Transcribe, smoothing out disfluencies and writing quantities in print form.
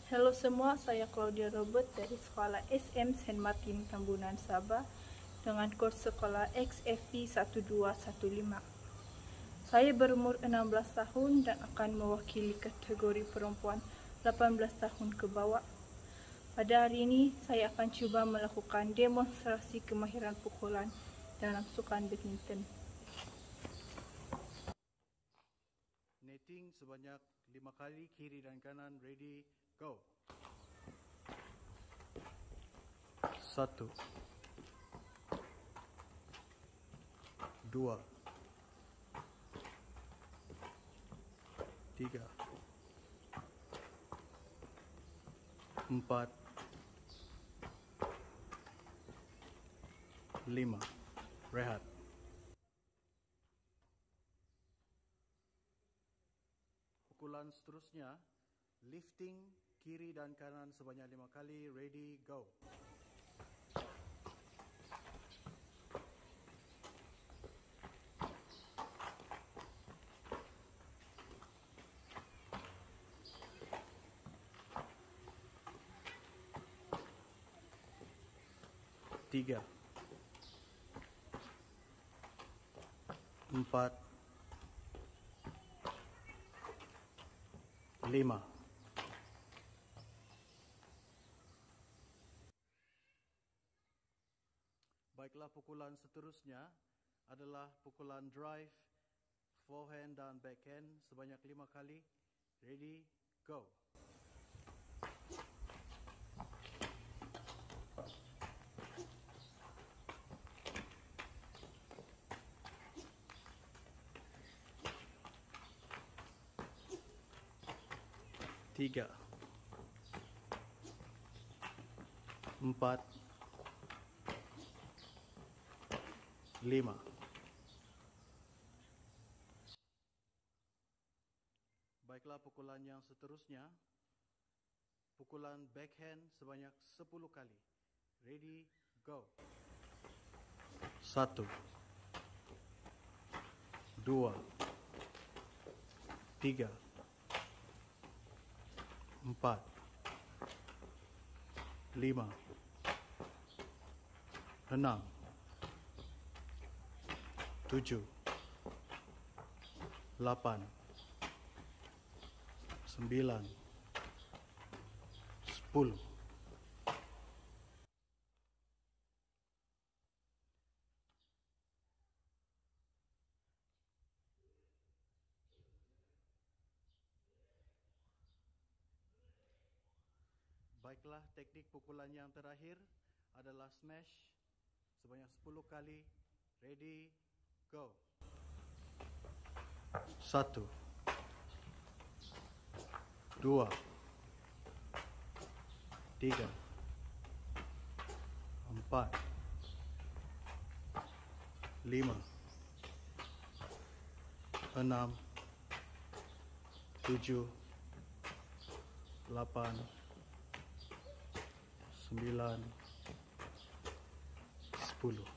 Halo semua, saya Claudia Robert dari Sekolah SM St. Martin Tambunan, Sabah dengan kos sekolah XFP 1215. Saya berumur 16 tahun dan akan mewakili kategori perempuan 18 tahun ke bawah. Pada hari ini, saya akan cuba melakukan demonstrasi kemahiran pukulan dalam sukan badminton. Netting sebanyak 5 kali kiri dan kanan, ready, go. 1 2 3 4 5. Rehat. Pukulan seterusnya, lifting kiri dan kanan sebanyak 5 kali, ready, go. 3 4 5. Baiklah, pukulan seterusnya adalah pukulan drive, forehand dan backhand sebanyak 5 kali, ready, go. 3 4 5. Baiklah, pukulan yang seterusnya, pukulan backhand sebanyak 10 kali, ready, go. 1 2 3 4 5 6 7 8 9 10. Baiklah, teknik pukulan yang terakhir adalah smash sebanyak 10 kali, ready, go. 1 2 3 4 5 6 7 8 9 10.